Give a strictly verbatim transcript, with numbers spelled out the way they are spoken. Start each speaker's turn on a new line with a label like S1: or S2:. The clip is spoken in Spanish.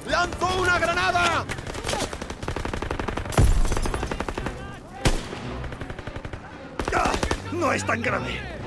S1: ¡Lanzó una granada!
S2: ¡Ah! No es tan grave.